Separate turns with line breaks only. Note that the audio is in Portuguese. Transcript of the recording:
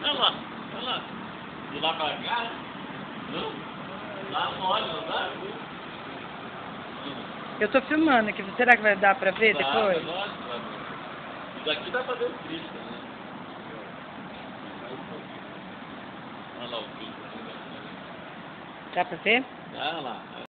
Olha lá, olha lá. De lá pra cá, não? Lá olha, não dá?
Eu tô filmando aqui, será que vai dar pra ver depois?
Isso daqui dá pra ver o Cristo, né? Olha lá o Cristo.
Dá pra ver?
Olha lá.